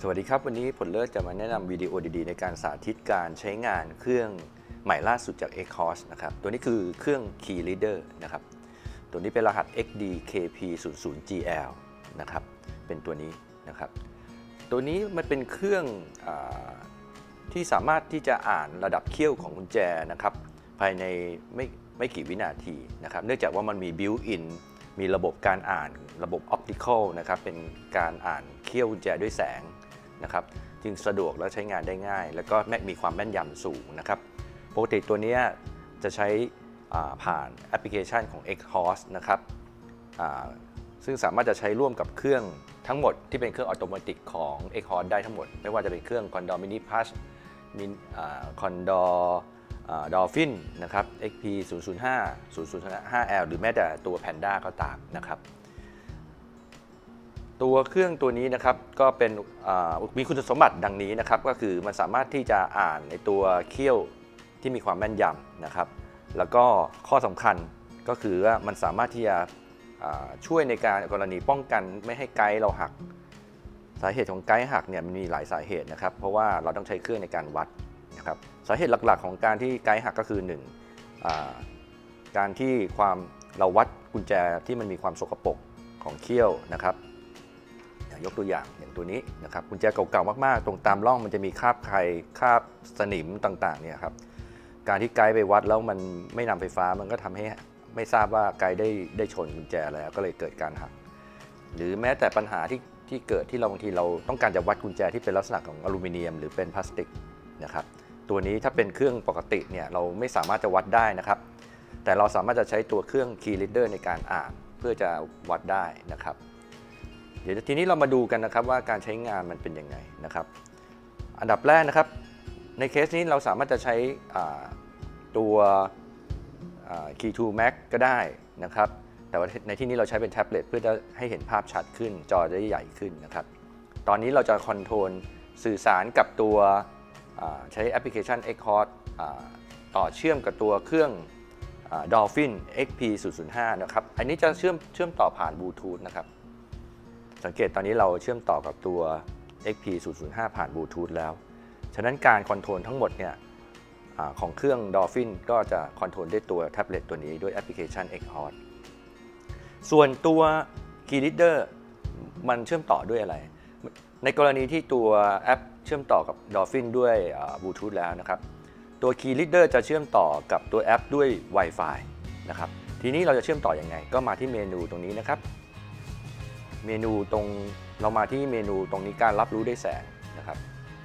สวัสดีครับวันนี้ผลเลิศจะมาแนะนำวิดีโอดีๆในการสาธิตการใช้งานเครื่องใหม่ล่าสุดจาก XHorse นะครับตัวนี้คือเครื่อง Key Reader นะครับตัวนี้เป็นรหัส XDKP00GL นะครับเป็นตัวนี้นะครับตัวนี้มันเป็นเครื่องที่สามารถที่จะอ่านระดับเขี้ยวของกุญแจนะครับภายในไม่กี่วินาทีนะครับเนื่องจากว่ามันมี built-in มีระบบการอ่านระบบ optical นะครับเป็นการอ่านเขี้ยวกุญแจด้วยแสงนะครับจึงสะดวกและใช้งานได้ง่ายแล้วก็มีความแม่นยำสูงนะครับปกติตัวนี้จะใช้ผ่านแอปพลิเคชันของ XHorse นะครับซึ่งสามารถจะใช้ร่วมกับเครื่องทั้งหมดที่เป็นเครื่องอัตโนมัติของ XHorse ได้ทั้งหมดไม่ว่าจะเป็นเครื่อง Condor Mini Plus Condor Dolphin นะครับ XP 005 005L หรือแม้แต่ตัว Panda ก็ตามนะครับตัวเครื่องตัวนี้นะครับก็เป็นมีคุณสมบัติดังนี้นะครับก็คือมันสามารถที่จะอ่านในตัวเขี้ยวที่มีความแม่นยำนะครับแล้วก็ข้อสำคัญก็คือว่ามันสามารถที่จะช่วยในการกรณีป้องกันไม่ให้ไกด์เราหักสาเหตุของไกด์หักเนี่ยมันมีหลายสาเหตุนะครับเพราะว่าเราต้องใช้เครื่องในการวัดนะครับสาเหตุหลักๆของการที่ไกด์หักก็คือ1การที่เราวัดกุญแจที่มันมีความสกปรกของเขี้ยวนะครับยกตัวอย่างตัวนี้นะครับกุญแจเก่าๆมากๆตรงตามร่องมันจะมีคราบไข่คราบสนิมต่างๆเนี่ยครับการที่ไกด์ไปวัดแล้วมันไม่นำไฟฟ้ามันก็ทำให้ไม่ทราบว่าไกด์ได้ชนกุญแจแล้วก็เลยเกิดการหักหรือแม้แต่ปัญหาที่เกิดที่บางทีเราต้องการจะวัดกุญแจที่เป็นลักษณะของอลูมิเนียมหรือเป็นพลาสติกนะครับตัวนี้ถ้าเป็นเครื่องปกติเนี่ยเราไม่สามารถจะวัดได้นะครับแต่เราสามารถจะใช้ตัวเครื่อง Key Reader ในการอ่านเพื่อจะวัดได้นะครับเดี๋ยวทีนี้เรามาดูกันนะครับว่าการใช้งานมันเป็นยังไงนะครับอันดับแรกนะครับในเคสนี้เราสามารถจะใช้ตัว Key to Max ก็ได้นะครับแต่ว่าในที่นี้เราใช้เป็นแท็บเล็ตเพื่อจะให้เห็นภาพชัดขึ้นจอจะได้ใหญ่ขึ้นนะครับตอนนี้เราจะคอนโทรลสื่อสารกับตัวใช้แอปพลิเคชัน XHorse ต่อเชื่อมกับตัวเครื่อง Dolphin XP 005นะครับอันนี้จะเชื่อมต่อผ่านบลูทูธนะครับสังเกตตอนนี้เราเชื่อมต่อกับตัว XP 005ผ่านบลูทูธแล้วฉะนั้นการคอนโทรลทั้งหมดเนี่ยของเครื่อง Dolphin ก็จะคอนโทรลด้วยตัวแท็บเล็ตตัวนี้ด้วยแอปพลิเคชัน XHorse ส่วนตัว Key Reader มันเชื่อมต่อด้วยอะไรในกรณีที่ตัวแอปเชื่อมต่อกับ Dolphin ด้วยบลูทูธแล้วนะครับตัว Key Reader จะเชื่อมต่อกับตัวแอปด้วย Wi-Fi นะครับทีนี้เราจะเชื่อมต่อยังไงก็มาที่เมนูตรงนี้นะครับเมนูเรามาที่เมนูตรงนี้การรับรู้ด้วยแสงนะครับ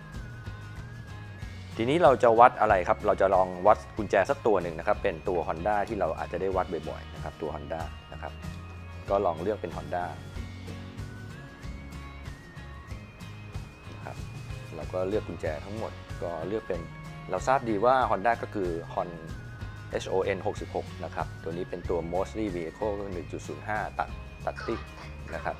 ทีนี้เราจะวัดอะไรครับเราจะลองวัดกุญแจสักตัวหนึ่งนะครับเป็นตัว Honda ที่เราอาจจะได้วัดบ่อยๆนะครับตัว Honda นะครับก็ลองเลือกเป็น Honda นะครับเราก็เลือกกุญแจทั้งหมดก็เลือกเป็นเราทราบดีว่า Honda ก็คือ HON 66นะครับตัวนี้เป็นตัว Mostly Vehicle 1.05 ตัดติดนะครับ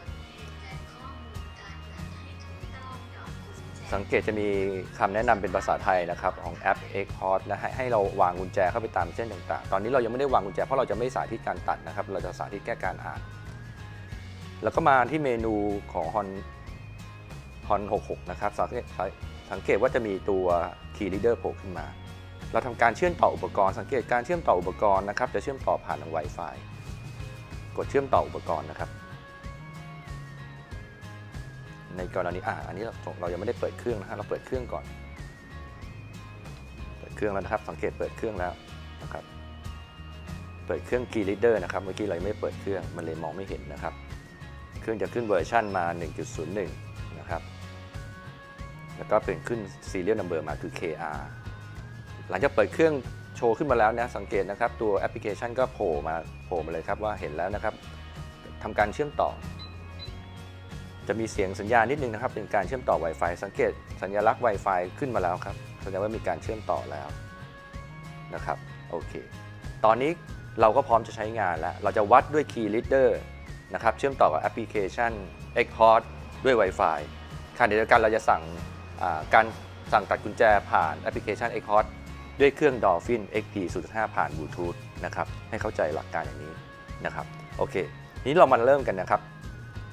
สังเกตจะมีคำแนะนำเป็นภาษาไทยนะครับของแอป XHorse และให้เราวางกุญแจเข้าไปตามเส้นต่างๆตอนนี้เรายังไม่ได้วางกุญแจเพราะเราจะไม่สาธิตการตัดนะครับเราจะสาธิตแค่การอ่านแล้วก็มาที่เมนูของ HON 66นะครับสังเกตว่าจะมีตัว Key Reader โผล่ขึ้นมาเราทำการเชื่อมต่ออุปกรณ์สังเกตการเชื่อมต่ออุปกรณ์นะครับจะเชื่อมต่อผ่านทาง Wi-Fi กดเชื่อมต่ออุปกรณ์นะครับในกรณีอันนี้เรายังไม่ได้เปิดเครื่องนะฮะเราเปิดเครื่องก่อนเปิดเครื่องแล้วนะครับสังเกตเปิดเครื่องแล้วนะครับเปิดเครื่อง Key Reader นะครับเมื่อกี้เรายังไม่เปิดเครื่องมันเลยมองไม่เห็นนะครับเครื่องจะขึ้นเวอร์ชันมา 1.01 นะครับแล้วก็เป็นขึ้น Serial Number มาคือ KR หลังจากเปิดเครื่องโชว์ขึ้นมาแล้วนะสังเกตนะครับตัวแอปพลิเคชันก็โผล่มาเลยครับว่าเห็นแล้วนะครับทำการเชื่อมต่อจะมีเสียงสัญญาณนิดนึงนะครับเป็นการเชื่อมต่อ Wi-Fi สังเกตสัญลักษณ์ Wi-Fi ขึ้นมาแล้วครับแสดงว่ามีการเชื่อมต่อแล้วนะครับโอเคตอนนี้เราก็พร้อมจะใช้งานแล้วเราจะวัดด้วย Key Reader นะครับเชื่อมต่อกับแอปพลิเคชัน XHorse ด้วย Wi-Fi ขณะเดียวกันเราจะการสั่งตัดกุญแจผ่านแอปพลิเคชัน XHorse ด้วยเครื่อง Dolphin XP 0.5ผ่านบลูทูธนะครับให้เข้าใจหลักการอย่างนี้นะครับโอเคนี้เรามาเริ่มกันนะครับ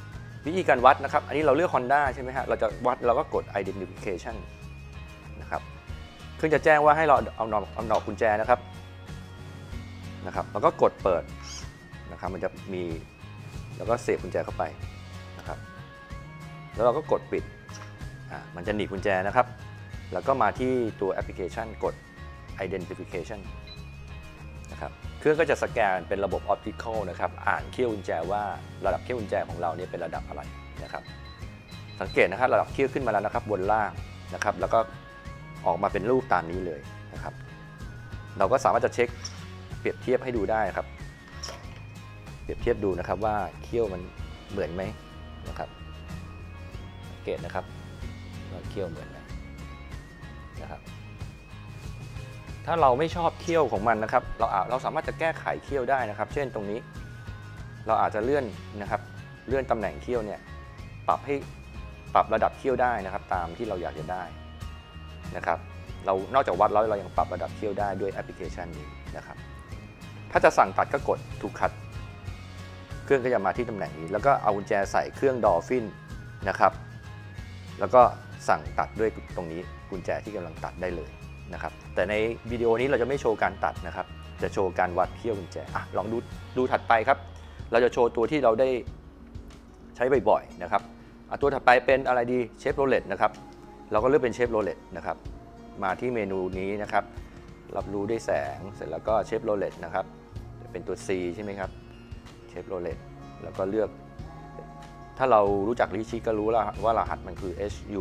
วิธีการวัดนะครับอันนี้เราเลือก Honda ใช่ไหมฮะเราจะวัดเราก็กด identification นะครับเครื่องจะแจ้งว่าให้เราเอาดอกกุญแจนะครับแล้วก็กดเปิดนะครับมันจะมีแล้วก็เสียบกุญแจเข้าไปนะครับแล้วเราก็กดปิดมันจะหนีบกุญแจนะครับแล้วก็มาที่ตัวแอปพลิเคชันกด identification นะครับเครื่องก็จะสแกนเป็นระบบ optical นะครับอ่านเขี้ยวกุญแจว่าระดับเขี้ยวกุญแจของเราเนี่ยเป็นระดับอะไรนะครับสังเกตนะครับระดับเขี้ยวขึ้นมาแล้วนะครับบนล่างนะครับแล้วก็ออกมาเป็นรูปตามนี้เลยนะครับเราก็สามารถจะเช็คเปรียบเทียบให้ดูได้ครับเปรียบเทียบดูนะครับว่าเขี้ยวมันเหมือนไหมนะครับสังเกตนะครับว่าเขี้ยวเหมือนไหมนะครับถ้าเราไม่ชอบเขี้ยวของมันนะครับเราสามารถจะแก้ไขเขี้ยวได้นะครับเช่นตรงนี้เราอาจจะเลื่อนนะครับเลื่อนตำแหน่งเขี้ยวเนี่ยปรับระดับเขี้ยวได้นะครับตามที่เราอยากจะได้นะครับเรานอกจากวัดแล้วเรายังปรับระดับเขี้ยวได้ด้วยแอปพลิเคชันนี้นะครับถ้าจะสั่งตัดก็กด to cut เครื่องก็จะมาที่ตำแหน่งนี้แล้วก็เอากุญแจใส่เครื่องดอลฟินนะครับแล้วก็สั่งตัดด้วยตรงนี้กุญแจที่กำลังตัดได้เลยนะครับแต่ในวิดีโอนี้เราจะไม่โชว์การตัดนะครับจะโชว์การวัดเขี้ยวกุญแจลองดูถัดไปครับเราจะโชว์ตัวที่เราได้ใช้บ่อยๆนะครับตัวถัดไปเป็นอะไรดีเชฟโรเลตนะครับเราก็เลือกเป็นเชฟโรเลตนะครับมาที่เมนูนี้นะครับรับรู้ด้วยแสงเสร็จแล้วก็เชฟโรเลตนะครับจะเป็นตัว C ใช่ไหมครับเชฟโรเลตแล้วก็เลือกถ้าเรารู้จักลิชิก็รู้แล้วว่ารหัสมันคือ HU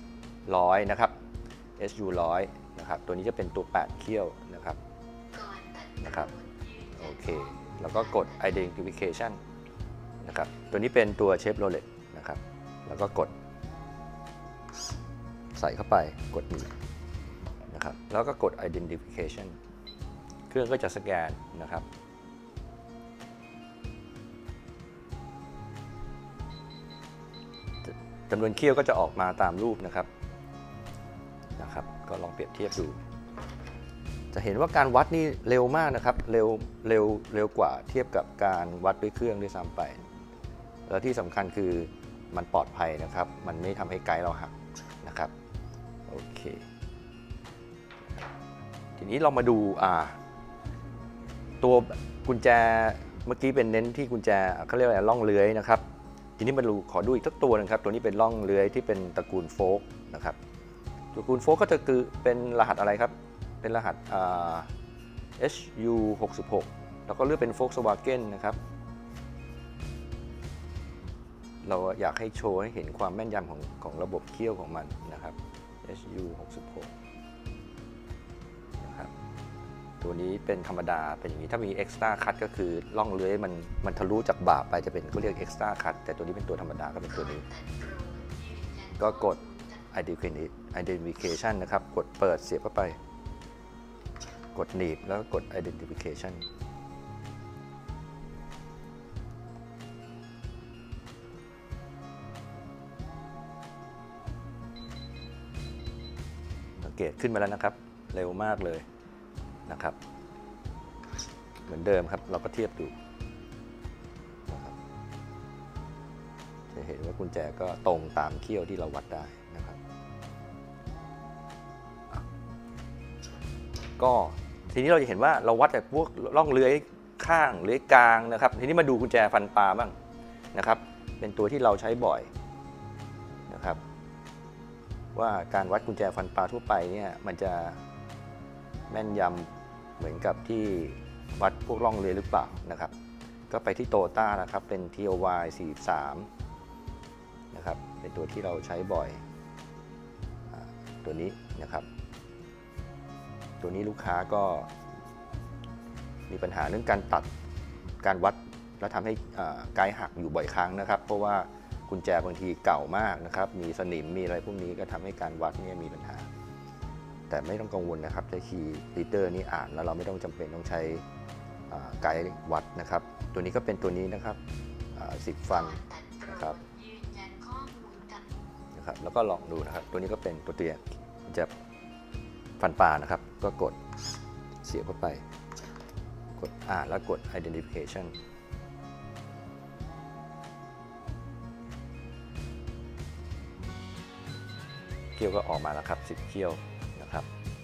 100นะครับ HU 100นะครับตัวนี้จะเป็นตัว 8 เขี้ยวนะครับโอเคแล้วก็กด identification นะครับตัวนี้เป็นตัวเชฟโรเลตนะครับแล้วก็กดใส่เข้าไปกดนี้นะครับแล้วก็กด identification เครื่องก็จะสแกนนะครับจำนวนเขี้ยวก็จะออกมาตามรูปนะครับก็ลองเปรียบเทียบดูจะเห็นว่าการวัดนี่เร็วมากนะครับเร็วกว่าเทียบกับการวัดด้วยเครื่องด้วยซ้ำไปแล้วที่สำคัญคือมันปลอดภัยนะครับมันไม่ทำให้ไกด์เราหักนะครับโอเคทีนี้เรามาดูตัวกุญแจเมื่อกี้เป็นเน้นที่กุญแจเขาเรียกอะไรล่องเลื้อยนะครับทีนี้มาดูขอดูอีกสักตัวนึงครับตัวนี้เป็นล่องเลื้อยที่เป็นตระกูลโฟล์กนะครับตระกูลโฟล์กก็จะคือเป็นรหัสอะไรครับเป็นรหัสHU 66แล้วก็เลือกเป็น Volkswagen นะครับเราอยากให้โชว์ให้เห็นความแม่นยำของระบบเขี้ยวของมันนะครับ HU 66นะครับตัวนี้เป็นธรรมดาเป็นอย่างนี้ถ้ามี Extra Cut ก็คือล่องเลื้อยมันทะลุจากบ่าไปจะเป็นเขาเรียก Extra Cut แต่ตัวนี้เป็นตัวธรรมดาก็เป็นตัวนี้ก็กด identification นะครับกดเปิดเสียบเข้าไปกดหนีบแล้วก็กด identification สังเกตขึ้นมาแล้วนะครับเร็วมากเลยนะครับเหมือนเดิมครับเราก็เทียบดูนะครับจะเห็นว่ากุญแจก็ตรงตามเขี้ยวที่เราวัดได้นะครับก็ทีนี้เราจะเห็นว่าเราวัดแต่พวกร่องเลื้อยข้างเลื้อยกลางนะครับทีนี้มาดูกุญแจฟันปลาบ้างนะครับเป็นตัวที่เราใช้บ่อยนะครับว่าการวัดกุญแจฟันปลาทั่วไปเนี่ยมันจะแม่นยำเหมือนกับที่วัดพวกร่องเลื้อยหรือเปล่านะครับก็ไปที่โตต้านะครับเป็น TOY 43นะครับเป็นตัวที่เราใช้บ่อยตัวนี้นะครับตัวนี้ลูกค้าก็มีปัญหาเรื่องการตัดการวัดแล้วทำให้ไกด์หักอยู่บ่อยครั้งนะครับเพราะว่ากุญแจบางทีเก่ามากนะครับมีสนิมมีอะไรพวกนี้ก็ทำให้การวัดเนี่ยมีปัญหาแต่ไม่ต้องกังวลนะครับใช้คีย์รีเดอร์นี่อ่านแล้วเราไม่ต้องจำเป็นต้องใช้ไกด์วัดนะครับตัวนี้ก็เป็นตัวนี้นะครับ10 ฟันนะครับแล้วก็ลองดูนะครับตัวนี้ก็เป็นตัวเตียจะฟันปลานะครับก็กดเสียบเข้าไปกดอ่านแล้วกด identification ขี้ยวก็ออกมาแล้วครับ10เขี้ยวนะครับ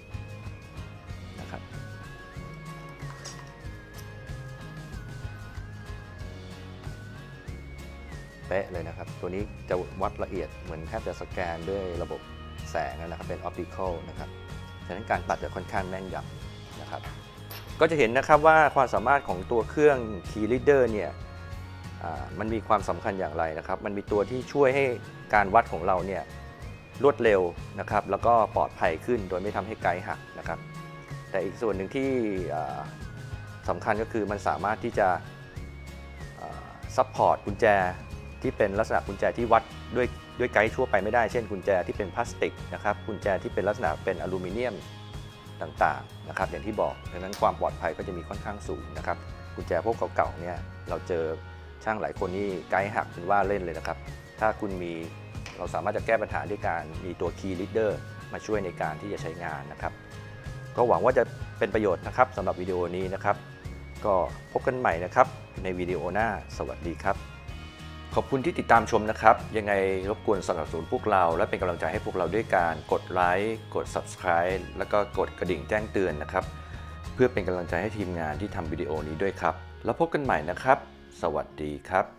เป๊ะเลยนะครับตัวนี้จะวัดละเอียดเหมือนแทบจะสแกนด้วยระบบแสงนะครับเป็นออปติคอลนะครับฉะนั้นการตัดจะค่อนข้างแม่นยำนะครับก็จะเห็นนะครับว่าความสามารถของตัวเครื่อง Key Reader เนี่ยมันมีความสำคัญอย่างไรนะครับมันมีตัวที่ช่วยให้การวัดของเราเนี่ยรวดเร็วนะครับแล้วก็ปลอดภัยขึ้นโดยไม่ทำให้ไกด์หักนะครับแต่อีกส่วนหนึ่งที่สำคัญก็คือมันสามารถที่จะซัพพอร์ตกุญแจที่เป็นลักษณะกุญแจที่วัดด้วยไกด์ทั่วไปไม่ได้เช่นกุญแจที่เป็นพลาสติกนะครับกุญแจที่เป็นลักษณะเป็นอลูมิเนียมต่างๆนะครับอย่างที่บอกดังนั้นความปลอดภัยก็จะมีค่อนข้างสูงนะครับกุญแจพวกเก่าๆเนี่ยเราเจอช่างหลายคนนี่ไกด์หักเป็นว่าเล่นเลยนะครับถ้าคุณมีเราสามารถจะแก้ปัญหาด้วยการมีตัว Key Reader มาช่วยในการที่จะใช้งานนะครับก็หวังว่าจะเป็นประโยชน์นะครับสำหรับวิดีโอนี้นะครับก็พบกันใหม่นะครับในวิดีโอหน้าสวัสดีครับขอบคุณที่ติดตามชมนะครับยังไงรบกวนสนับสนุนพวกเราและเป็นกำลังใจให้พวกเราด้วยการกดไลค์กด Subscribe แล้วก็กดกระดิ่งแจ้งเตือนนะครับเพื่อเป็นกำลังใจให้ทีมงานที่ทำวิดีโอนี้ด้วยครับแล้วพบกันใหม่นะครับสวัสดีครับ